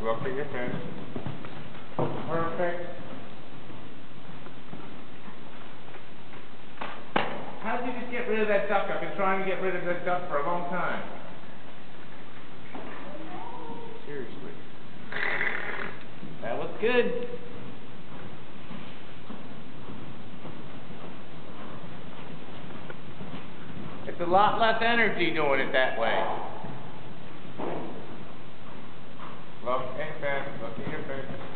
Look at your face. Perfect. How did you just get rid of that duck? I've been trying to get rid of that duck for a long time. Seriously. That was good. It's a lot less energy doing it that way. Look at your face. Look at your face.